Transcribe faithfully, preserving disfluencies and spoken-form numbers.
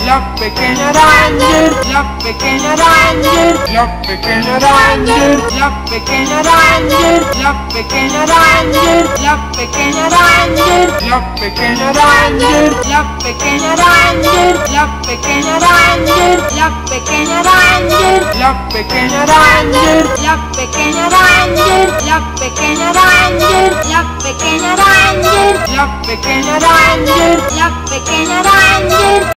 la pequeña Ranger, la pequeña Ranger, la pequeña Ranger, la pequeña Ranger, la pequeña Ranger, la pequeña Ranger, la pequeña Ranger, la pequeña Ranger, la pequeña Ranger, la pequeña Ranger, la pequeña Ranger, la pequeña Ranger, la pequeña Ranger, la pequeña Ranger, la pequeña Ranger, la pequeña Ranger.